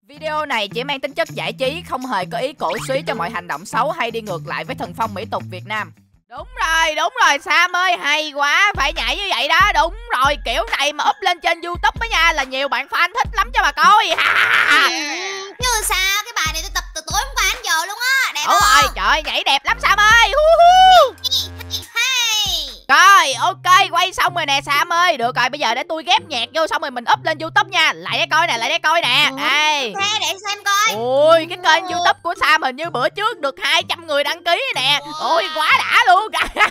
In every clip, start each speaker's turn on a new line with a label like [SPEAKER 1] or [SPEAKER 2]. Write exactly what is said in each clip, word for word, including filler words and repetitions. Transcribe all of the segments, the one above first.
[SPEAKER 1] Video này chỉ mang tính chất giải trí, không hề có ý cổ suý cho mọi hành động xấu hay đi ngược lại với thần phong mỹ tục Việt Nam. Đúng rồi, đúng rồi Sam ơi, hay quá, phải nhảy như vậy đó, đúng rồi, kiểu này mà up lên trên YouTube á nha là nhiều bạn fan thích lắm cho bà coi.
[SPEAKER 2] Chứ sao, cái bài này tôi tập từ tối hôm qua đến giờ luôn á, đẹp
[SPEAKER 1] Đúng
[SPEAKER 2] không?
[SPEAKER 1] rồi, trời ơi, nhảy đẹp lắm Sam ơi. Rồi, ok, quay xong rồi nè Sam ơi. Được rồi, bây giờ để tôi ghép nhạc vô xong rồi mình up lên YouTube nha. Lại để coi nè, lại để coi nè. Đây.
[SPEAKER 2] Thế để xem coi.
[SPEAKER 1] Ui, cái kênh YouTube của Sam hình như bữa trước được hai trăm người đăng ký nè. Ôi, quá đã luôn.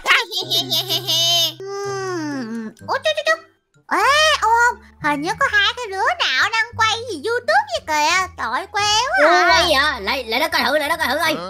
[SPEAKER 2] Ủa chú chú chú. Ê, ông, hình như có hai cái đứa nào đang quay gì YouTube vậy kìa. Tội quéo
[SPEAKER 3] à.
[SPEAKER 2] à.
[SPEAKER 3] Quay vậy? Lại lại đó coi thử, lại đó coi thử ơi.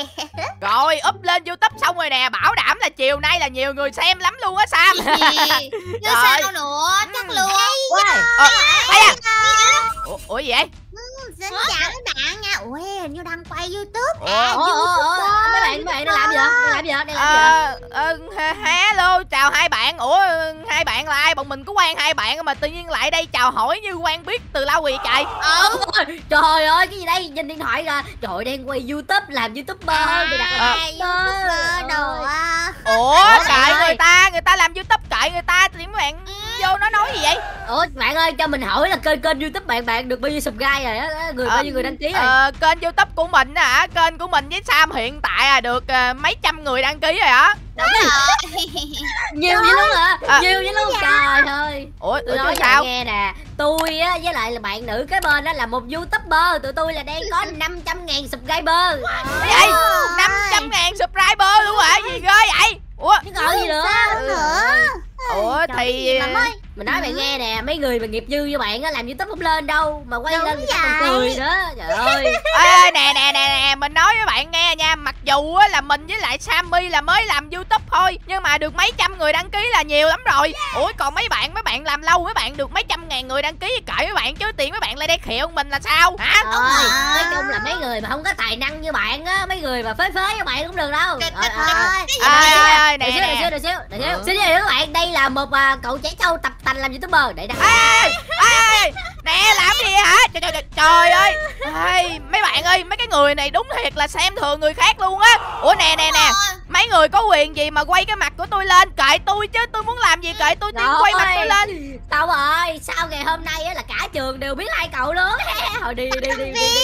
[SPEAKER 1] Rồi, up lên YouTube xong rồi nè. Bảo đảm là chiều nay là nhiều người xem lắm luôn á Sam.
[SPEAKER 2] Chứ sao nữa, chắc luôn.
[SPEAKER 1] Ờ, thấy à? Ủa, ủa gì vậy?
[SPEAKER 2] Xin chào các bạn nha. Ui, hình như đang quay YouTube à.
[SPEAKER 3] Ủa, ủa, ủa, mấy bạn, mấy bạn đang làm gì vậy? Đang làm gì vậy? Đang làm gì
[SPEAKER 1] Ờ, ờ, hello, chào hai bạn. Ủa, hai bạn là ai? Bọn mình có quen hai bạn mà tự nhiên lại đây chào hỏi như quen biết từ lâu gì trời.
[SPEAKER 3] Ờ, trời ơi, cái gì đây? Nhìn điện thoại ra. Trời ơi, đang quay YouTube, làm YouTuber. Để đặt
[SPEAKER 2] À, YouTuber đồ à.
[SPEAKER 1] Ủa,
[SPEAKER 3] Trời
[SPEAKER 1] kệ
[SPEAKER 3] ơi.
[SPEAKER 1] người ta, người ta làm YouTube kệ người ta thì mấy bạn vô nó nói gì vậy?
[SPEAKER 3] Ủa, bạn ơi, cho mình hỏi là kênh kênh YouTube bạn bạn được bao nhiêu subscribe rồi á? Người bao nhiêu người đăng ký rồi?
[SPEAKER 1] Ờ, kênh YouTube của mình á hả? Kênh của mình với Sam hiện tại là được uh, mấy trăm người đăng ký rồi á.
[SPEAKER 2] Đúng rồi.
[SPEAKER 3] Nhiều dữ luôn hả?
[SPEAKER 1] À.
[SPEAKER 3] Nhiều dữ luôn, trời ơi.
[SPEAKER 1] Ủa,
[SPEAKER 3] Tôi nói
[SPEAKER 1] sao?
[SPEAKER 3] sao nghe nè, tôi á với lại là bạn nữ cái bên đó là một YouTuber, tụi tôi là đang có năm trăm ngàn subscriber.
[SPEAKER 1] Vậy năm trăm ngàn subscriber luôn hả? Gì ghê vậy? Ủa,
[SPEAKER 3] Chứ còn gì nữa.
[SPEAKER 2] Nữa.
[SPEAKER 1] Ủa thì
[SPEAKER 2] Mà mới
[SPEAKER 3] Mình nói bạn nghe nè, mấy người mà nghiệp dư như bạn á làm YouTube không lên đâu, mà quay
[SPEAKER 2] Đúng
[SPEAKER 3] lên người ta còn
[SPEAKER 2] vậy.
[SPEAKER 3] cười nữa. Trời ơi.
[SPEAKER 1] Ê, nè nè nè nè, mình nói với bạn nghe nha, mặc dù á là mình với lại Sammy là mới làm YouTube thôi, nhưng mà được mấy trăm người đăng ký là nhiều lắm rồi. Ủa còn mấy bạn mấy bạn làm lâu mấy bạn được mấy trăm ngàn người đăng ký thì kệ mấy bạn, chứ tiền mấy bạn lại đây khịa mình là sao hả?
[SPEAKER 3] Thôi, nói chung là mấy người mà không có tài năng như bạn á, mấy người mà phế phế như bạn cũng được đâu.
[SPEAKER 2] Trời
[SPEAKER 3] Ờ, ờ, ờ.
[SPEAKER 1] Ơi ơi
[SPEAKER 3] Đợi
[SPEAKER 1] nè
[SPEAKER 3] xíu, đợi xíu,
[SPEAKER 1] nè.
[SPEAKER 3] đợi xíu, đợi xíu. Xin chào các bạn, đây là một à, cậu trẻ trâu tập tành làm YouTuber để đăng.
[SPEAKER 1] Ê, ê, nè làm gì hả? Trời trời trời, trời ơi. Ê, mấy bạn ơi, mấy cái người này đúng thiệt là xem thường người khác luôn á. Ủa nè nè nè, mấy người có quyền gì mà quay cái mặt của tôi lên? Kệ tôi chứ, tôi muốn làm gì kệ tôi, tôi quay mặt tôi lên.
[SPEAKER 3] Tao ơi, sau ngày hôm nay á là cả trường đều biết hai cậu luôn. Thôi đi đi đi đi.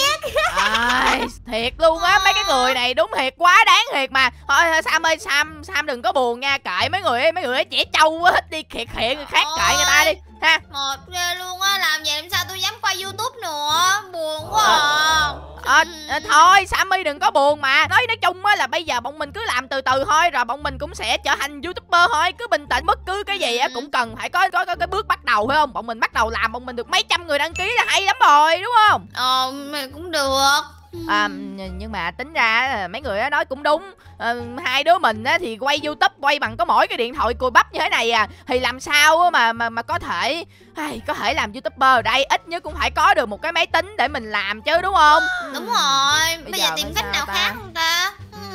[SPEAKER 1] À, thiệt luôn á, mấy cái người này đúng thiệt quá đáng thiệt mà. Thôi thôi, Sam ơi, Sam Sam đừng có buồn nha, kệ mấy người ấy, mấy người ấy trẻ trâu quá, hết đi khịa khịa người khác, kệ người ta đi ha.
[SPEAKER 2] Một ghê luôn á, làm vậy làm sao tôi dám quay YouTube nữa. Buồn quá à.
[SPEAKER 1] À, à, thôi Sammy đừng có buồn mà. Nói nói chung á là bây giờ bọn mình cứ làm từ từ thôi, rồi bọn mình cũng sẽ trở thành YouTuber thôi. Cứ bình tĩnh, bất cứ cái gì á cũng cần phải có có, có cái bước bắt đầu phải không? Bọn mình bắt đầu làm, bọn mình được mấy trăm người đăng ký là hay lắm rồi đúng không?
[SPEAKER 2] Ờ, mày cũng được.
[SPEAKER 1] À, nhưng mà tính ra là mấy người á nói cũng đúng. À, hai đứa mình á thì quay YouTube quay bằng có mỗi cái điện thoại cùi bắp như thế này à, thì làm sao á mà mà mà có thể ai, có thể làm YouTuber ở đây, ít nhất cũng phải có được một cái máy tính để mình làm chứ đúng không?
[SPEAKER 2] Đúng rồi. Bây,
[SPEAKER 1] Bây
[SPEAKER 2] giờ
[SPEAKER 1] giờ
[SPEAKER 2] tìm
[SPEAKER 1] phải
[SPEAKER 2] cách
[SPEAKER 1] sao
[SPEAKER 2] nào
[SPEAKER 1] ta?
[SPEAKER 2] khác không ta?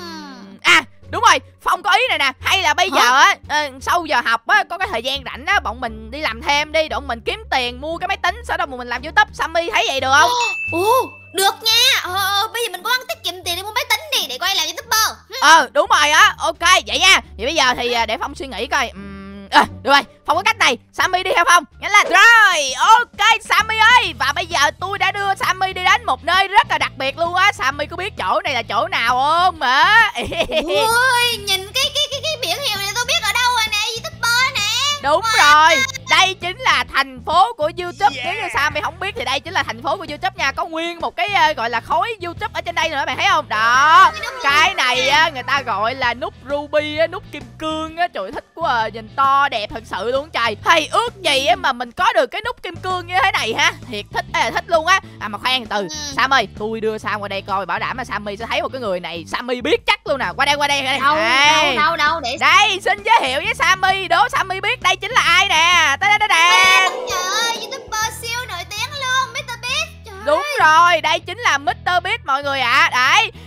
[SPEAKER 1] À đúng rồi, Phong có ý này nè. Hay là bây giờ á, ờ, sau giờ học á, có cái thời gian rảnh á, bọn mình đi làm thêm đi, để bọn mình kiếm tiền mua cái máy tính, sau đó bọn mình làm YouTube. Sammy thấy vậy được không?
[SPEAKER 2] Ồ, được nha. Ờ, bây giờ mình cố gắng tiết kiệm tiền để mua máy tính đi, để quay làm YouTuber.
[SPEAKER 1] Ờ đúng rồi á, ok vậy nha. Vậy bây giờ thì à, để Phong suy nghĩ coi. Uhm, à, được rồi, Phong có cách này. Sammy đi theo Phong, nhanh lên. Rồi, ok Sammy ơi. Và bây giờ tôi đã đưa Sammy đi đến một nơi rất là đặc biệt luôn á. Sammy có biết chỗ này là chỗ nào không hả?
[SPEAKER 2] Ui, nhìn cái cái cái cái biển hiệu này tôi biết ở đâu rồi nè, YouTuber nè.
[SPEAKER 1] Đúng rồi, đây chính là thành phố của YouTube. Nếu như Sammy không biết thì đây chính là thành phố của YouTube nha. Có nguyên một cái uh, gọi là khối YouTube ở trên đây nữa, bạn thấy không? Đó, cái này á người ta gọi là nút Ruby á, nút kim cương á. Trời thích quá à, nhìn to đẹp thật sự luôn trời. Thầy ước gì á mà mình có được cái nút kim cương như thế này ha. Thiệt thích ê, thích luôn á. À mà khoan từ, Sam ơi, tôi đưa Sam qua đây coi, bảo đảm là Sammy sẽ thấy một cái người này Sammy biết chắc luôn nè. Qua đây qua đây, qua đây.
[SPEAKER 3] Đâu,
[SPEAKER 1] Đây.
[SPEAKER 3] đâu, đâu, đâu để
[SPEAKER 1] Đây, xin giới thiệu với Sammy, đố Sammy biết đây chính là ai nè. Ta da da da.
[SPEAKER 2] Trời ơi, YouTuber siêu nổi tiếng luôn, mít tơ Beast. Trời
[SPEAKER 1] Đúng rồi, đây chính là mít tơ Beast mọi người ạ. À. Đấy,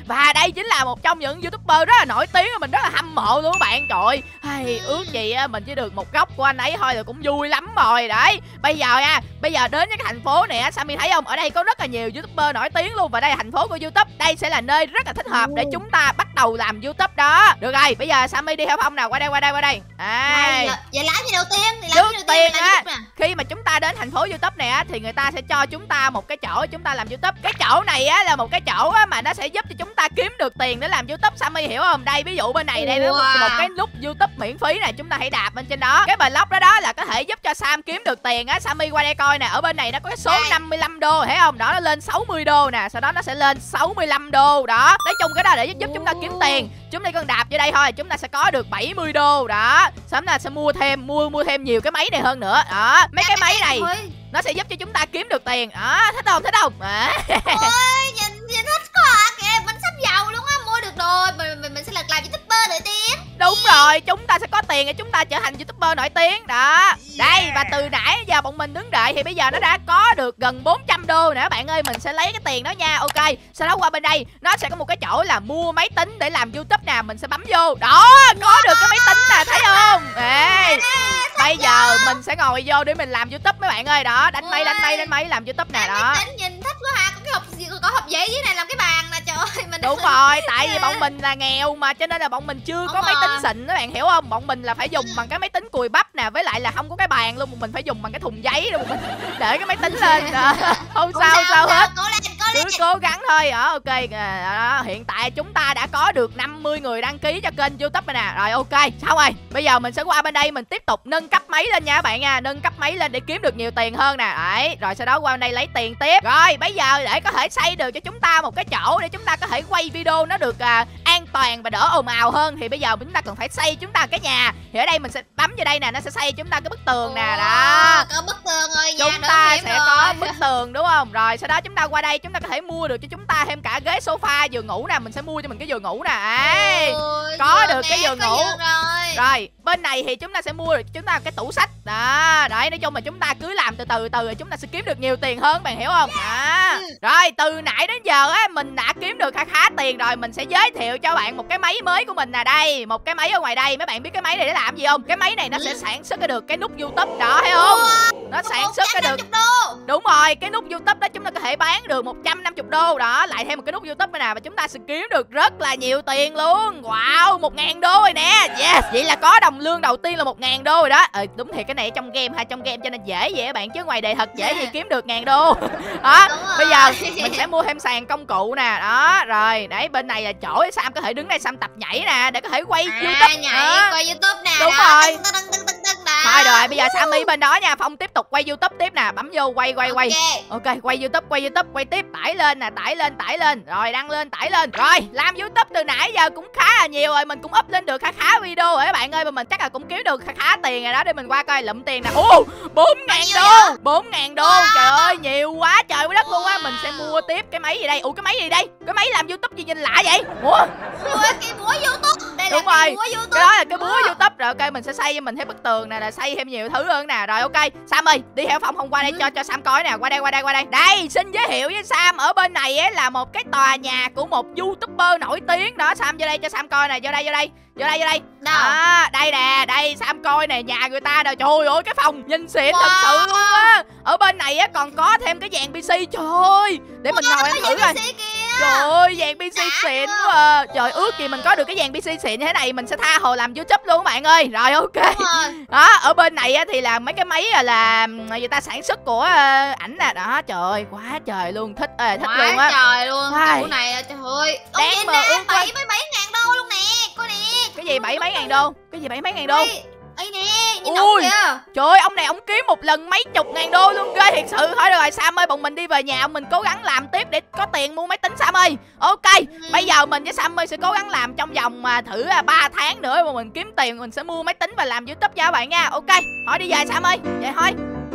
[SPEAKER 1] Và đây chính là một trong những YouTuber rất là nổi tiếng mà mình rất là hâm mộ luôn các bạn. Trời ơi, hay ước gì á mình chỉ được một góc của anh ấy thôi là cũng vui lắm rồi. Đấy, bây giờ nha, bây giờ đến cái thành phố này á, Sammy thấy không? Ở đây có rất là nhiều YouTuber nổi tiếng luôn và đây là thành phố của YouTube. Đây sẽ là nơi rất là thích hợp để chúng ta bắt đầu làm YouTube đó. Được rồi, bây giờ Sammy đi theo Phong nào, qua đây qua đây qua đây. À,
[SPEAKER 2] vậy làm gì đầu tiên? Thì
[SPEAKER 1] làm trước tiên á, khi mà chúng ta đến thành phố YouTube này á thì người ta sẽ cho chúng ta một cái chỗ chúng ta làm YouTube. Cái chỗ này á là một cái chỗ á mà nó sẽ giúp cho chúng ta kiếm được tiền để làm YouTube. Sammy hiểu không? Đây ví dụ bên này đây, wow. một, một cái nút YouTube miễn phí này, chúng ta hãy đạp bên trên đó. Cái block đó đó là có thể giúp cho Sam kiếm được tiền á. Sammy qua đây coi nè, ở bên này nó có cái số năm mươi lăm đô, thấy không? Đó, nó lên sáu mươi đô nè, sau đó nó sẽ lên sáu mươi lăm đô đó. Nói chung cái đó để giúp, giúp chúng ta kiếm tiền. Chúng ta cần đạp vô đây thôi, chúng ta sẽ có được bảy mươi đô đó. Sau đó sẽ mua thêm mua mua thêm nhiều cái máy này hơn nữa. Đó, mấy cái máy này nó sẽ giúp cho chúng ta kiếm được tiền. Đó, thích không? Thích không? À.
[SPEAKER 2] Ôi, nhìn, nhìn thích quá kìa, mình sắp giàu luôn á, mua được đồ, mình mình, mình sẽ làm YouTuber nổi tiếng.
[SPEAKER 1] Đúng rồi, chúng ta sẽ có tiền để chúng ta trở thành YouTuber nổi tiếng đó. Đây, và từ nãy giờ bọn mình đứng đợi thì bây giờ nó đã có được gần bốn trăm đô nè các bạn ơi. Mình sẽ lấy cái tiền đó nha. Ok, sau đó qua bên đây nó sẽ có một cái chỗ là mua máy tính để làm YouTube nè. Mình sẽ bấm vô. Đó, có được cái máy tính nè, thấy không? Ê, bây giờ mình sẽ ngồi vô để mình làm YouTube mấy bạn ơi. Đó, đánh máy đánh máy đánh máy làm YouTube nè. Đó,
[SPEAKER 2] máy tính nhìn thích quá ha. Có cái hộp gì, có hộp giấy dưới này làm cái bàn nè. Trời ơi, mình
[SPEAKER 1] đúng rồi, tại vì bọn mình là nghèo mà cho nên là bọn mình chưa có máy tính xịn, các bạn hiểu không? Bọn mình là phải dùng bằng cái máy tính cùi bắp nè, với lại là không có cái bàn luôn, bọn mình phải dùng bằng cái thùng giấy để bọn mình để cái máy tính lên. Đó. Không sao không sao hết, cứ cố gắng thôi. Ở ok, đó, hiện tại chúng ta đã có được năm mươi người đăng ký cho kênh YouTube này nè. Rồi ok, xong rồi, bây giờ mình sẽ qua bên đây mình tiếp tục nâng cấp máy lên nha các bạn nha, nâng cấp máy lên để kiếm được nhiều tiền hơn nè. Đấy, rồi sau đó qua bên đây lấy tiền tiếp. Rồi bây giờ để có thể xây được cho chúng ta một cái chỗ để chúng ta có thể quay video nó được à, an toàn và đỡ ồn ào hơn, thì bây giờ chúng ta cần phải xây chúng ta cái nhà. Thì ở đây mình sẽ bấm vào đây nè, nó sẽ xây chúng ta cái bức tường nè. Đó,
[SPEAKER 2] có bức tường rồi, nhà
[SPEAKER 1] chúng ta sẽ
[SPEAKER 2] rồi.
[SPEAKER 1] có bức tường đúng không? Rồi sau đó chúng ta qua đây chúng ta có thể mua được cho chúng ta thêm cả ghế sofa, giường ngủ nè. Mình sẽ mua cho mình cái giường ngủ nè. Ê,
[SPEAKER 2] Ôi,
[SPEAKER 1] có được cái giường ngủ
[SPEAKER 2] rồi.
[SPEAKER 1] Rồi bên này thì chúng ta sẽ mua được cho chúng ta cái tủ sách đó. Đấy, nói chung là chúng ta cứ làm từ từ từ rồi chúng ta sẽ kiếm được nhiều tiền hơn, bạn hiểu không? Đó. Rồi từ nãy đến giờ á mình đã kiếm được khá khá tiền rồi. Mình sẽ giới thiệu cho bạn một cái máy mới của mình nè. Đây, một cái máy ở ngoài đây. Mấy bạn biết cái máy này để làm gì không? Cái máy này nó sẽ sản xuất được cái nút YouTube đó, thấy không? Nó sản xuất cái được. Đúng rồi, cái nút YouTube đó chúng ta có thể bán được một trăm năm mươi đô đó, lại thêm một cái nút YouTube này nè, và chúng ta sẽ kiếm được rất là nhiều tiền luôn. Wow, một ngàn đô rồi nè. Yes, vậy là có đồng lương đầu tiên là một ngàn đô rồi đó. Ừ, đúng thiệt cái này trong game hay trong game cho nên dễ vậy các bạn, chứ ngoài đời thật dễ gì kiếm được ngàn đô. Đó, bây giờ mình sẽ mua thêm sàn công cụ nè. Đó, rồi, đấy bên này là chỗ để Sam có thể đứng đây Sam tập nhảy nè, để có thể quay
[SPEAKER 2] à,
[SPEAKER 1] YouTube.
[SPEAKER 2] Nhảy,
[SPEAKER 1] đó.
[SPEAKER 2] quay YouTube nè.
[SPEAKER 1] Đúng
[SPEAKER 2] đó.
[SPEAKER 1] rồi.
[SPEAKER 2] Tưng, tưng, tưng, tưng, tưng, đó.
[SPEAKER 1] Thôi rồi, bây giờ Sammy bên đó nha, Phong tiếp tục quay YouTube tiếp nè, bấm vô quay quay quay.
[SPEAKER 2] Okay.
[SPEAKER 1] Ok, quay YouTube, quay YouTube, quay tiếp, tải lên nè, tải lên, tải lên, rồi đăng lên, tải lên. Rồi, làm YouTube từ nãy giờ cũng khá là nhiều rồi, mình cũng up lên được khá khá video rồi các bạn ơi, mà mình chắc là cũng kiếm được khá khá tiền rồi đó. Để mình qua coi lụm tiền nè. Ô, bốn ngàn đô, bốn ngàn đô, wow. Trời ơi, nhiều quá trời đất luôn á. Mình sẽ mua tiếp cái máy gì đây? Ủa cái máy gì đây? Cái máy làm YouTube gì nhìn lạ vậy? Ủa?
[SPEAKER 2] Cái búa YouTube. Đây
[SPEAKER 1] đúng
[SPEAKER 2] là
[SPEAKER 1] rồi,
[SPEAKER 2] búa YouTube.
[SPEAKER 1] cái đó là cái búa YouTube. Rồi ok, mình sẽ xây cho mình thêm bức tường nè, là xây thêm nhiều thứ hơn nè. Rồi ok, Sam ơi, đi theo Phong không qua đây cho cho Sam coi nè, qua đây qua đây qua đây. Đây, xin giới thiệu với Sam, ở bên này ấy là một cái tòa nhà của một YouTuber nổi tiếng đó. Sam vô đây cho Sam coi nè, vô đây vô đây. Vô đây vô đây. Đó, đây nè, đây Sam coi nè, nhà người ta nè. Trời ơi, cái phòng nhìn xịn wow. thật sự luôn á. Ở bên này á còn có thêm cái dàn pê xê. Trời ơi, để mình ngồi ăn thử coi. Trời ơi, dàn pê xê xịn quá à. Trời, ước gì mình có được cái dàn pê xê xịn như thế này, mình sẽ tha hồ làm YouTube luôn các bạn ơi. Rồi ok. Đó, ở bên này á thì là mấy cái máy là người ta sản xuất của uh, ảnh nè. Đó, trời ơi, quá trời luôn, thích ơi, thích
[SPEAKER 2] quá
[SPEAKER 1] luôn á.
[SPEAKER 2] trời luôn. Chỗ này trời ơi.
[SPEAKER 1] Đáng mà ước
[SPEAKER 2] bảy mươi bảy ngàn đô luôn nè. Coi nè.
[SPEAKER 1] Cái gì bảy mấy ngàn đô? Cái gì bảy mấy ngàn đô?
[SPEAKER 2] Ê nè, nhìn
[SPEAKER 1] ui
[SPEAKER 2] kìa.
[SPEAKER 1] Trời ơi, ông này ông kiếm một lần mấy chục ngàn đô luôn, ghê thiệt sự. Thôi được rồi Sam ơi, bọn mình đi về nhà, ông mình cố gắng làm tiếp để có tiền mua máy tính Sam ơi. Ok, ừ. Bây giờ mình với Sam ơi sẽ cố gắng làm trong vòng mà thử ba tháng nữa mà mình kiếm tiền, mình sẽ mua máy tính và làm YouTube cho các bạn nha. Ok, thôi đi về Sam ơi, vậy thôi.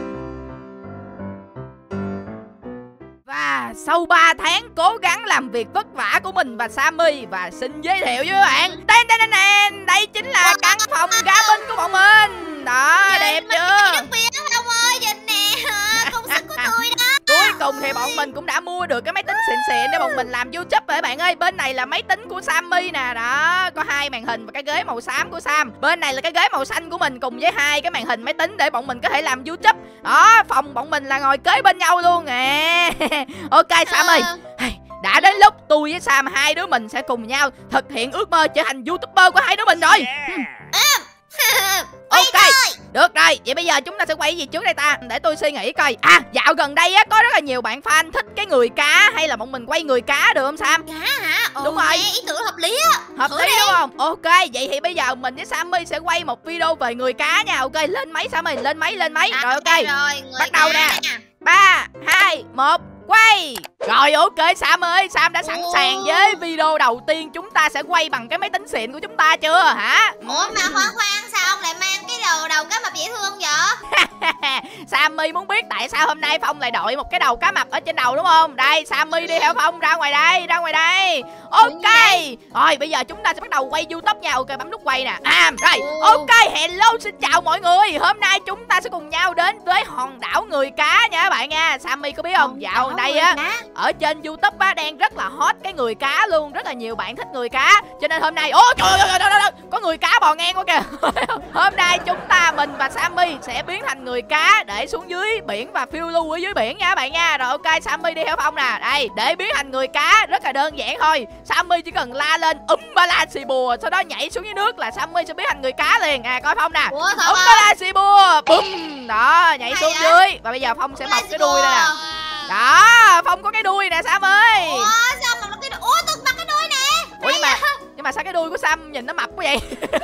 [SPEAKER 1] Và sau ba tháng cố gắng làm việc vất vả của mình và Sammy, và xin giới thiệu với các bạn, tên tên tên tên đây chính là căn phòng gaming của bọn mình. Đó, nhìn đẹp chưa?
[SPEAKER 2] Không ơi, nhìn nè, công sức của tôi đó.
[SPEAKER 1] Cuối cùng thì bọn mình cũng đã mua được cái máy tính xịn xịn để bọn mình làm YouTube rồi bạn ơi. Bên này là máy tính của Sammy nè, đó, có hai màn hình và cái ghế màu xám của Sam. Bên này là cái ghế màu xanh của mình cùng với hai cái màn hình máy tính để bọn mình có thể làm YouTube. Đó, phòng bọn mình là ngồi kế bên nhau luôn nè. Ok Sam ơi, đã đến lúc tôi với Sam hai đứa mình sẽ cùng nhau thực hiện ước mơ trở thành YouTuber của hai đứa mình rồi. Ok, được rồi, vậy bây giờ chúng ta sẽ quay cái gì trước đây ta? Để tôi suy nghĩ coi. À, dạo gần đây á có rất là nhiều bạn fan thích cái người cá, hay là bọn mình quay người cá được không Sam?
[SPEAKER 2] Cá hả? Ồ,
[SPEAKER 1] đúng rồi,
[SPEAKER 2] ý tưởng hợp lý á.
[SPEAKER 1] Hợp lý đúng không? Ok, vậy thì bây giờ mình với Sammy sẽ quay một video về người cá nha. Ok, lên máy Sammy, lên máy, lên máy. Rồi ok,
[SPEAKER 2] rồi, người
[SPEAKER 1] bắt đầu
[SPEAKER 2] cá
[SPEAKER 1] nè. Ba, hai, một, quay. Rồi ok Sam ơi, Sam đã sẵn sàng với video đầu tiên chúng ta sẽ quay bằng cái máy tính xịn của chúng ta chưa hả?
[SPEAKER 2] Ủa mà khoan khoan, sao ông lại mang cái đầu đầu cá mập dễ thương vậy?
[SPEAKER 1] Sammy muốn biết tại sao hôm nay Phong lại đội một cái đầu cá mập ở trên đầu đúng không? Đây, Sammy đi theo Phong ra ngoài đây, ra ngoài đây. Ok, rồi bây giờ chúng ta sẽ bắt đầu quay YouTube nha. Ok, bấm nút quay nè. À, rồi, ok, hello, xin chào mọi người. Hôm nay chúng ta sẽ cùng nhau đến với hòn đảo người cá nha các bạn nha. Sammy có biết không? Dạo gần đây á, ở trên YouTube á đang rất là hot cái người cá luôn, rất là nhiều bạn thích người cá. Cho nên hôm nay, ôi trời ơi, trời ơi, có người cá bò ngang quá kìa. Hôm nay chúng ta, mình và Sammy sẽ biến thành người cá để xuống dưới biển và phiêu lưu ở dưới biển nha các bạn nha. Rồi ok, Sammy đi theo Phong nè. Đây, để biến thành người cá rất là đơn giản thôi. Sammy chỉ cần la lên úm ba la xì bùa, sau đó nhảy xuống dưới nước là Sammy sẽ biến thành người cá liền. À coi Phong nè. Úm ba la xì bùa, bum. Đó, nhảy xuống dưới. Và bây giờ Phong sẽ mọc cái đuôi đây nè. Đó, Phong có cái đuôi nè Sam ơi.
[SPEAKER 2] Ủa sao mà cái đuôi? Ủa tôi mặc cái đuôi nè.
[SPEAKER 1] Ủa nhưng mà nhưng mà sao cái đuôi của Sam nhìn nó mập quá vậy?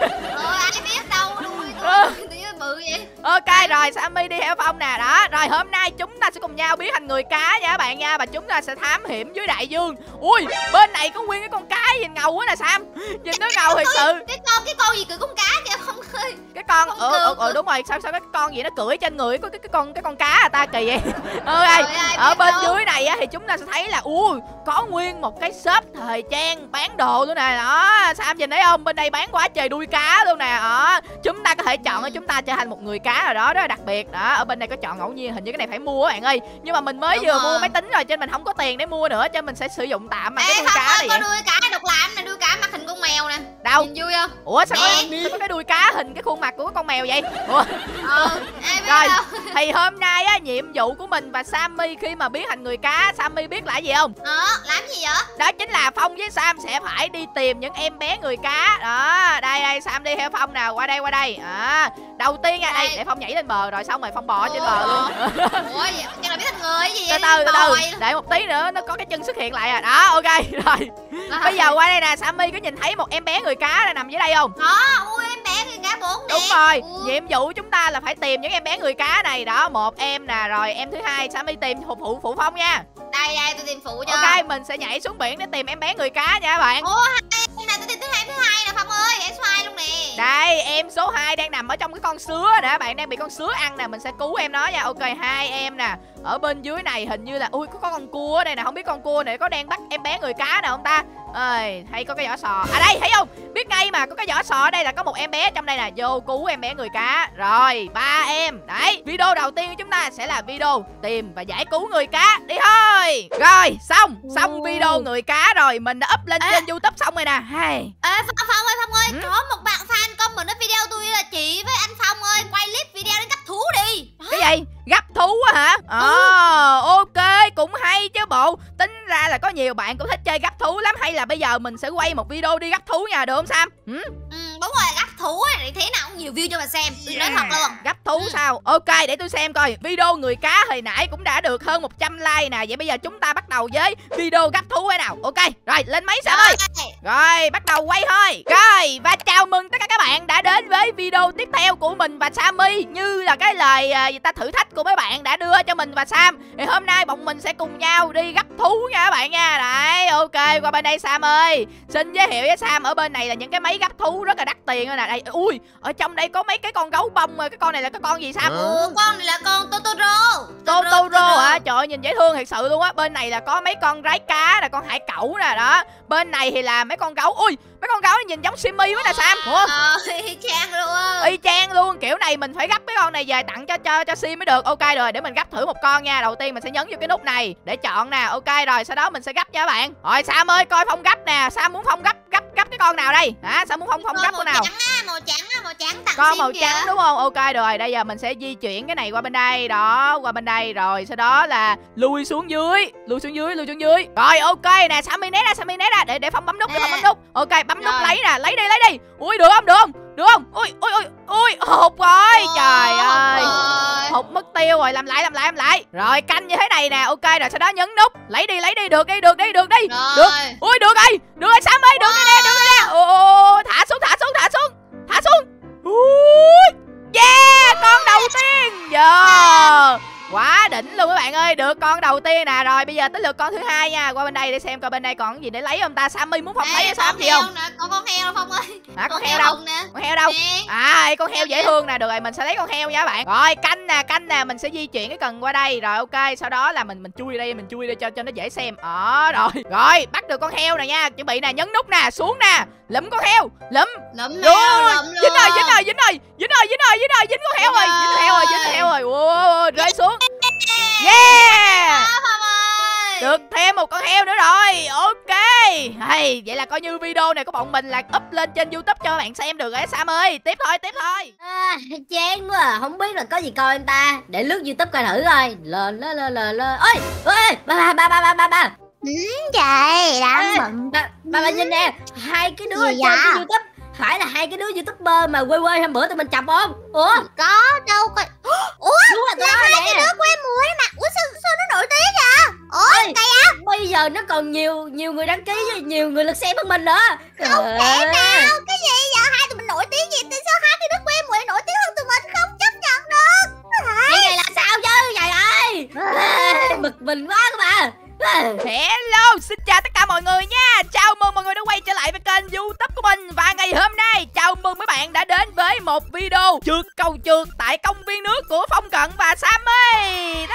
[SPEAKER 2] Ờ ai biết đâu đuôi tôi tự nhiên bự vậy.
[SPEAKER 1] Ok rồi, Sammy đi theo Phong nè. Đó, rồi hôm nay chúng ta sẽ cùng nhau biến thành người cá nha các bạn nha, và chúng ta sẽ thám hiểm dưới đại dương. Ui, bên này có nguyên cái con cá nhìn ngầu quá nè Sam. Nhìn nó ngầu thiệt sự.
[SPEAKER 2] Cái con cái con gì cười con cá kìa Phong ơi.
[SPEAKER 1] Cái con ừ, ừ, ừ đúng rồi, sao sao cái con gì nó cưỡi trên người có cái cái con cái con cá à ta, kỳ vậy. Ok, ở bên đâu. Dưới này á thì chúng ta sẽ thấy là ui, có nguyên một cái shop thời trang bán đồ luôn nè. Đó, Sam nhìn thấy không? Bên đây bán quá trời đuôi cá luôn nè. Đó, chúng ta có thể chọn ở chúng ta trở thành một người cá rồi đó, rất là đặc biệt. Đó, ở bên này có chọn ngẫu nhiên, hình như cái này phải mua các bạn ơi. Nhưng mà mình mới đúng vừa rồi. Mua máy tính rồi cho nên mình không có tiền để mua nữa, cho mình sẽ sử dụng tạm mà cái đuôi cá này.
[SPEAKER 2] Có đuôi cá độc lạ nè, đuôi cá mặt hình con mèo nè.
[SPEAKER 1] Đâu?
[SPEAKER 2] Nhìn vui không?
[SPEAKER 1] Ủa sao có, sao có cái đuôi cá hình cái khuôn mặt của cái con mèo vậy? Ủa?
[SPEAKER 2] Ờ,
[SPEAKER 1] rồi, thì hôm nay á nhiệm vụ của mình và Sammy khi mà biến thành người cá, Sammy biết là gì không?
[SPEAKER 2] Ờ, làm gì vậy?
[SPEAKER 1] Đó chính là Phong với Sam sẽ phải đi tìm những em bé người cá. Đó, đây đây Sam đi theo Phong nào, qua đây qua đây. À, đầu tiên nha, đây để Phong nhảy lên bờ rồi xong rồi Phong bò ở trên bờ luôn.
[SPEAKER 2] Ủa vậy chắc là biết thành người gì vậy?
[SPEAKER 1] Từ từ từ từ, để một tí nữa nó có cái chân xuất hiện lại à. Đó, ok rồi. Bây giờ qua đây nè, Sammy có nhìn thấy một em bé người cá đang nằm dưới đây không?
[SPEAKER 2] Đó, ui em bé người cá bốn nè.
[SPEAKER 1] Đúng rồi, nhiệm vụ của chúng ta là phải tìm những em bé người cá này. Đó, một em nè, rồi em thứ hai Sammy tìm phụ phụ phụ Phong nha.
[SPEAKER 2] Đây đây tôi tìm phụ cho.
[SPEAKER 1] Ok, mình sẽ nhảy xuống biển để tìm em bé người cá nha các bạn.
[SPEAKER 2] Ủa hai em này tôi tìm thứ hai thứ hai nè Phong ơi, em số hai luôn nè.
[SPEAKER 1] Đây, em số hai đang nằm ở trong cái con sứa nè các bạn, đang bị con sứa ăn nè, mình sẽ cứu em nó nha. Ok, hai em nè. Ở bên dưới này hình như là ui có, có con cua ở đây nè, không biết con cua này có đang bắt em bé người cá nào không ta? Ơi, hay có cái vỏ sò. À đây, thấy không? Biết ngay mà, có cái vỏ sò ở đây là có một em bé trong đây nè, vô cứu em bé người cá. Rồi, ba em. Đấy, video đầu tiên của chúng ta sẽ là video tìm và giải cứu người cá. Đi thôi. Rồi, xong, xong video người cá rồi, mình đã up lên à. trên YouTube xong rồi nè. Hey.
[SPEAKER 2] Ê Phong, Phong ơi, Phong ơi, ừ? Có một bạn fan comment ở video tôi là chị với anh Phong ơi, quay clip video đến gấp thú đi. Đó.
[SPEAKER 1] Cái gì? Gấp thú á hả? Ờ, à, ừ. Ok, cũng hay chứ bộ. Tính ra là có nhiều bạn cũng thích chơi gấp thú lắm. Hay là bây giờ mình sẽ quay một video đi gấp thú nha, được không Sam? Ừ,
[SPEAKER 2] ừ đúng rồi, gấp thú thì thế nào cũng nhiều view cho mà xem. Tôi yeah. nói thật luôn.
[SPEAKER 1] Gấp thú ừ. sao? Ok, để tôi xem coi. Video người cá hồi nãy cũng đã được hơn một trăm like nè. Vậy bây giờ chúng ta bắt đầu với video gấp thú hay nào? Ok, rồi lên máy Sam ơi. Rồi, bắt đầu quay thôi. Rồi, và chào mừng tất cả các bạn đã đến với video tiếp theo của mình và Sammy. Như là cái lời uh, người ta thử thách của mấy bạn đã đưa cho mình và Sam, thì hôm nay bọn mình sẽ cùng nhau đi gấp thú nha các bạn nha. Đấy, ok, qua bên đây Sam ơi. Xin giới thiệu với Sam, ở bên này là những cái máy gấp thú rất là đắt tiền nè. Đây, ui, ở trong đây có mấy cái con gấu bông rồi. Cái con này là cái con gì Sam?
[SPEAKER 2] Ủa, con này là con Totoro.
[SPEAKER 1] Totoro hả? Trời nhìn dễ thương thật sự luôn á. Bên này là có mấy con rái cá nè, con hải cẩu nè. Đó, bên này thì là mấy mấy con gấu. Ui, mấy con gấu nó nhìn giống Simmy quá nè Sam. Ủa?
[SPEAKER 2] Ờ, y chang luôn.
[SPEAKER 1] Y chang luôn, kiểu này mình phải gấp cái con này về tặng cho cho cho Sim mới được. Ok rồi, để mình gấp thử một con nha. Đầu tiên mình sẽ nhấn vô cái nút này để chọn nè. Ok rồi, sau đó mình sẽ gấp nha các bạn. Rồi Sam ơi, coi Phong gấp nè. Sam muốn Phong gấp gấp gấp cái con nào đây? Hả? Sam muốn Phong Phong gấp con nào?
[SPEAKER 2] Trắng á, màu trắng á, màu trắng tặng
[SPEAKER 1] Con
[SPEAKER 2] Sim
[SPEAKER 1] màu
[SPEAKER 2] kìa.
[SPEAKER 1] trắng đúng không? Ok rồi, bây giờ mình sẽ di chuyển cái này qua bên đây. Đó, qua bên đây rồi sau đó là lui xuống dưới, lui xuống dưới, lui xuống dưới. Rồi ok nè, Sammy né ra, Sammy né ra để để Phong bấm nút, để Phong bấm nút. Ok, bấm nút
[SPEAKER 2] Rồi.
[SPEAKER 1] lấy nè, lấy đi, lấy đi. Ui được không? Được không? Được không? Ui ui ui ui, hụt rồi. Trời ơi.
[SPEAKER 2] Ôi.
[SPEAKER 1] Hụt mất tiêu rồi, làm lại làm lại làm lại. Rồi canh như thế này nè. Ok rồi sau đó nhấn nút, lấy đi lấy đi, được đi, được đi, được đi.
[SPEAKER 2] Rồi.
[SPEAKER 1] Được. Ui được rồi, được rồi Sam ơi, được đi nè, được đi nè. Ồ, thả xuống, thả xuống, thả xuống. Thả xuống. Ui. Yeah, con đầu tiên. Yeah. Quá đỉnh luôn các bạn ơi, được con đầu tiên nè. Rồi bây giờ tới lượt con thứ hai nha. Qua bên đây để xem coi bên đây còn cái gì để lấy không ta. Sammy muốn Phong
[SPEAKER 2] Ê,
[SPEAKER 1] lấy cho Sam
[SPEAKER 2] con
[SPEAKER 1] gì không?
[SPEAKER 2] heo nè, con con heo Phong ơi.
[SPEAKER 1] Hả, con heo đâu?
[SPEAKER 2] hồng nè.
[SPEAKER 1] Con heo đâu?
[SPEAKER 2] Nè.
[SPEAKER 1] À, con heo dễ thương nè. Được rồi, mình sẽ lấy con heo nha các bạn. Rồi canh nè, canh nè, mình sẽ di chuyển cái cần qua đây. Rồi ok, sau đó là mình mình chui đây, mình chui đây cho cho nó dễ xem. Đó rồi. Rồi, bắt được con heo này nha. Chuẩn bị nè, nhấn nút nè, xuống nè. Lụm con heo, lụm.
[SPEAKER 2] Lụm
[SPEAKER 1] Rồi,
[SPEAKER 2] heo, lụm luôn.
[SPEAKER 1] dính rồi, dính rồi, dính rồi, dính rồi, dính rồi, dính rồi, dính con heo rồi, dính con heo rồi, dính con heo rồi. Wow, rơi xuống. Yeah.
[SPEAKER 2] Phong ơi.
[SPEAKER 1] Được thêm một con heo nữa rồi. Ok. Hay, vậy là coi như video này của bọn mình là up lên trên YouTube cho các bạn xem được rồi Sam ơi. Tiếp thôi, tiếp thôi.
[SPEAKER 3] À, chán quá à. Không biết là có gì coi anh ta. Để lướt YouTube coi thử coi. Lờ lờ lờ lờ lờ. Ôi, ôi, ba ba ba ba ba ba ba.
[SPEAKER 2] Ừ, trời, đang
[SPEAKER 3] Ê,
[SPEAKER 2] bận.
[SPEAKER 3] Ba ba ba nhìn nè, hai cái đứa
[SPEAKER 2] Gì
[SPEAKER 3] trên
[SPEAKER 2] vậy?
[SPEAKER 3] cái YouTube. Phải là hai cái đứa YouTuber mà quê quê hôm bữa tụi mình chọc không? Ủa?
[SPEAKER 2] Có đâu coi. Ủa,
[SPEAKER 3] Đúng là tụi
[SPEAKER 2] là
[SPEAKER 3] nó
[SPEAKER 2] hai cái
[SPEAKER 3] nè.
[SPEAKER 2] đứa quê mùa mà. Ủa sao, sao nó nổi tiếng vậy? Ủa,
[SPEAKER 3] Ê,
[SPEAKER 2] cây
[SPEAKER 3] bây giờ nó còn nhiều nhiều người đăng ký với nhiều người lượt xem hơn mình nữa.
[SPEAKER 2] không
[SPEAKER 3] Trời
[SPEAKER 2] thể
[SPEAKER 3] ơi.
[SPEAKER 2] nào. Cái gì vậy? Hai tụi mình nổi tiếng gì? Tại sao hai cái đứa quê mùa lại nổi tiếng hơn tụi mình? Không chấp nhận được.
[SPEAKER 3] Cái này là sao chứ? Trời ơi. Ê, bực mình quá các bạn.
[SPEAKER 1] Hello, xin chào tất cả mọi người nha. Chào mừng mọi người đã quay trở lại với kênh YouTube của mình. Và ngày hôm nay chào mừng mấy bạn đã đến với một video trượt cầu trượt tại công viên nước của Phong Cận và Sammy.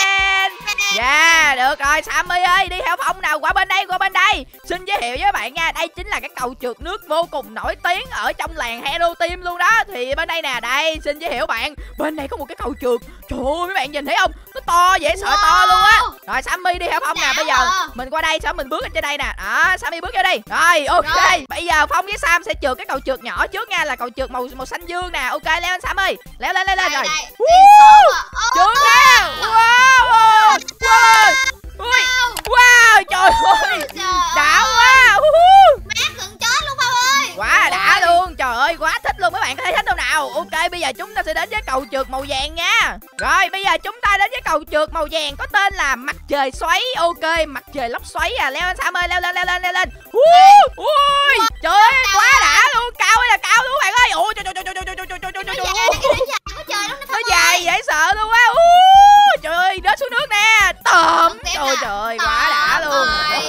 [SPEAKER 1] Yeah, được rồi Sammy ơi, đi theo Phong nào, qua bên đây, qua bên đây. Xin giới thiệu với các bạn nha, đây chính là cái cầu trượt nước vô cùng nổi tiếng ở trong làng Hero Team luôn đó. Thì bên đây nè, đây xin giới thiệu bạn, bên đây có một cái cầu trượt. Trời ơi mấy bạn nhìn thấy không? Nó to dễ sợ,
[SPEAKER 2] Wow.
[SPEAKER 1] to luôn á. Rồi Sammy đi theo Phong nè, bây giờ
[SPEAKER 2] à.
[SPEAKER 1] mình qua đây, sau mình bước lên trên đây nè. Đó, Sammy bước vô đi. Rồi, ok.
[SPEAKER 2] Rồi.
[SPEAKER 1] Bây giờ Phong với Sam sẽ trượt cái cầu trượt nhỏ trước nha, là cầu trượt màu màu xanh dương nè. Ok, leo lên Sam ơi. Leo lên, leo lên rồi.
[SPEAKER 2] Đây,
[SPEAKER 1] Woo.
[SPEAKER 2] đây, số à. Ô,
[SPEAKER 1] Trượt ra. Wow. Wow. Ui. Wow, trời ơi.
[SPEAKER 2] trời
[SPEAKER 1] Đã
[SPEAKER 2] ơi.
[SPEAKER 1] quá. Uh-huh.
[SPEAKER 2] Mát gần chết luôn Phong ơi.
[SPEAKER 1] Quá đã luôn. Trời ơi, quá thích luôn. Mấy bạn có thấy thích không nào? Ok, bây giờ chúng ta sẽ đến với cầu trượt màu vàng nha. Rồi, bây giờ chúng ta đến với cầu trượt màu vàng có tên là mặt trời xoáy. Ok, mặt trời lốc xoáy à. Leo lên Sam ơi, leo lên, leo lên, leo lên. Uh, ui, trời ơi, quá đã luôn. Cao ơi là cao luôn bạn ơi. Ôi trời trời trời trời trời trời trời trời trời trời. Nó dài dễ sợ luôn á. Uh, trời ơi, rớt xuống nước nè. Tầm. Trời trời, quá đã luôn.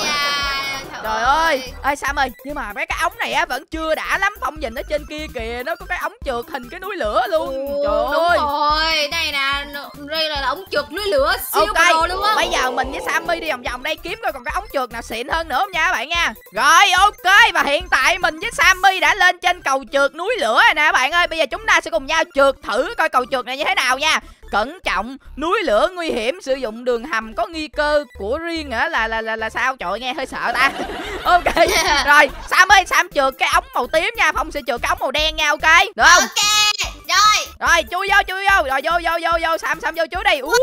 [SPEAKER 1] Trời ơi, ơi Sam ơi, nhưng mà mấy cái ống này á vẫn chưa đã lắm. Phong nhìn ở trên kia kìa, nó có cái ống trượt hình cái núi lửa luôn. Trời ơi.
[SPEAKER 2] Đúng rồi, đây nè, đây là ống trượt núi lửa siêu
[SPEAKER 1] Ok,
[SPEAKER 2] pro luôn á.
[SPEAKER 1] bây giờ mình với Sammy đi vòng vòng đây kiếm coi còn cái ống trượt nào xịn hơn nữa không nha các bạn nha. Rồi ok, và hiện tại mình với Sammy đã lên trên cầu trượt núi lửa rồi nè các bạn ơi. Bây giờ chúng ta sẽ cùng nhau trượt thử coi cầu trượt này như thế nào nha. Cẩn trọng, núi lửa nguy hiểm, sử dụng đường hầm có nghi cơ của riêng hả? Là là là là sao? Trời ơi, nghe hơi sợ ta. Ok. Rồi, Sam ơi, Sam trượt cái ống màu tím nha, Phong sẽ trượt cái ống màu đen nha, ok? Được không?
[SPEAKER 2] Ok, rồi.
[SPEAKER 1] Rồi, chui vô, chui vô. Rồi vô vô vô vô, Sam Sam vô trước đi. Uh,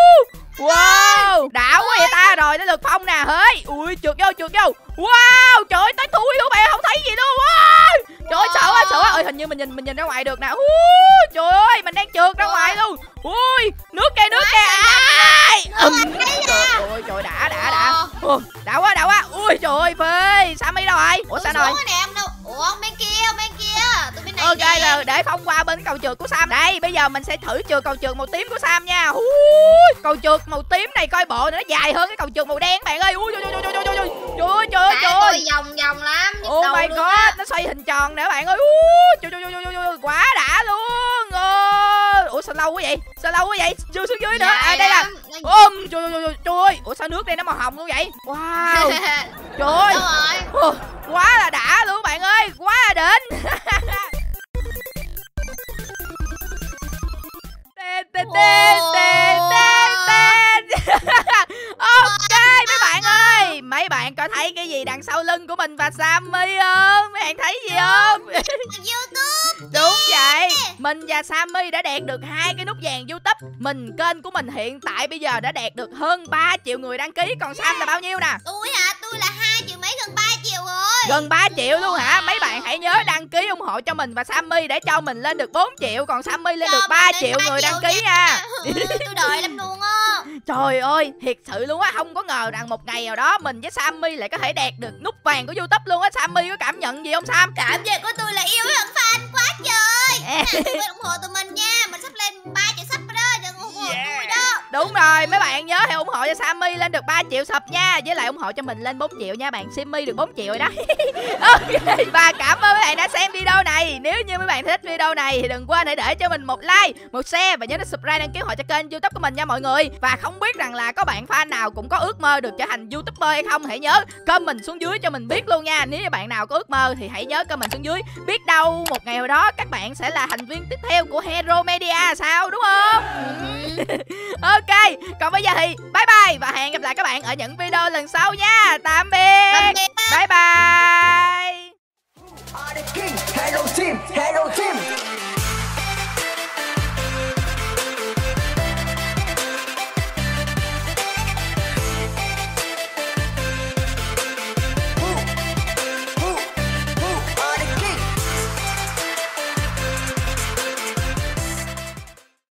[SPEAKER 1] wow, đảo quá vậy ta. Rồi đến lượt Phong nè, hỡi. Ui, trượt vô, trượt vô. Wow, trời ơi, tới thui luôn bạn, không thấy gì luôn. Wow. Trời ơi, sợ quá, sợ quá. Ơi, hình như mình nhìn mình nhìn ra ngoài được nè. Uh, trời ơi, mình đang trượt ra ngoài luôn. Ui, nước kìa, nước kìa. Ai. Ừm. Trời ơi, trời đã đã đã. Ồ, đã quá, đã quá. Ui trời ơi, phê. Sammy đâu rồi? Ủa sao rồi?
[SPEAKER 2] Nè, em đâu? Ủa, bên kia, bên kia. Tụi bên này.
[SPEAKER 1] Ok
[SPEAKER 2] nè.
[SPEAKER 1] rồi, để Phong qua bên cầu trượt của Sam. Đây, bây giờ mình sẽ thử trượt cầu trượt màu tím của Sam nha. Ui, cầu trượt màu tím này coi bộ nó dài hơn cái cầu trượt màu đen bạn ơi. Ui trời trời trời trời trời. Trời ơi, trời ơi, trời
[SPEAKER 2] Tại
[SPEAKER 1] ơi.
[SPEAKER 2] tôi vòng vòng lắm. nhức
[SPEAKER 1] Oh
[SPEAKER 2] đầu
[SPEAKER 1] my
[SPEAKER 2] luôn
[SPEAKER 1] god,
[SPEAKER 2] á.
[SPEAKER 1] nó xoay hình tròn nè các bạn ơi. Ui, trời trời trời trời trời, quá đã luôn. Ôi, ủa sao lâu quá vậy? Sao lâu quá vậy? Chưa xuống dưới nữa. À
[SPEAKER 2] Dài
[SPEAKER 1] đây là.
[SPEAKER 2] lắm.
[SPEAKER 1] Ôm, trời trời trời trời ơi. Ủa sao nước đây nó màu hồng luôn vậy? Wow. Trời ơi.
[SPEAKER 2] Đâu rồi?
[SPEAKER 1] Ồ, Quá là đã luôn bạn ơi, quá là đỉnh. Tên tên tên tên tên tên. Ok mấy bạn ơi, mấy bạn có thấy cái gì đằng sau lưng của mình và Sammy không? Mấy bạn thấy gì không?
[SPEAKER 2] YouTube.
[SPEAKER 1] Đúng vậy, mình và Sammy đã đạt được hai cái nút vàng YouTube. Mình kênh của mình hiện tại bây giờ đã đạt được hơn ba triệu người đăng ký. Còn Sam là bao nhiêu nè?
[SPEAKER 2] Tôi hả? Tôi là hai triệu mấy, gần ba triệu rồi.
[SPEAKER 1] Gần ba triệu luôn hả? Mấy bạn hãy nhớ đăng ký ủng hộ cho mình và Sammy để cho mình lên được bốn triệu, còn Sammy lên
[SPEAKER 2] Cho
[SPEAKER 1] được ba
[SPEAKER 2] mình
[SPEAKER 1] triệu
[SPEAKER 2] lên ba
[SPEAKER 1] người
[SPEAKER 2] triệu
[SPEAKER 1] đăng ký nha.
[SPEAKER 2] Tôi đợi lắm luôn á.
[SPEAKER 1] Trời ơi, thiệt sự luôn á, không có ngờ rằng một ngày nào đó mình với Sammy lại có thể đạt được nút vàng của YouTube luôn á. Sammy có cảm nhận gì không Sam?
[SPEAKER 2] Cảm giác của tôi là yêu hơn fan quá trời. Các bạn ủng hộ tụi mình nha. Mình sắp lên ba triệu sub rồi đó. Đừng ủng hộ tôi đó.
[SPEAKER 1] Đúng rồi, mấy bạn nhớ hãy ủng hộ cho Sammy lên được ba triệu sub nha. Với lại ủng hộ cho mình lên bốn triệu nha bạn. Sammy được bốn triệu rồi đó. Ok, và cảm ơn mấy bạn đã xem video này. Nếu như mấy bạn thích video này thì đừng quên hãy để cho mình một like, một share và nhớ đến subscribe đăng ký họ cho kênh YouTube của mình nha mọi người. Và không biết rằng là có bạn fan nào cũng có ước mơ được trở thành YouTuber hay không, hãy nhớ comment xuống dưới cho mình biết luôn nha. Nếu như bạn nào có ước mơ thì hãy nhớ comment xuống dưới. Biết đâu một ngày nào đó các bạn sẽ là thành viên tiếp theo của Hero Media sao, đúng không? Ok, còn bây giờ thì bye bye và hẹn gặp lại các bạn ở những video lần sau nha.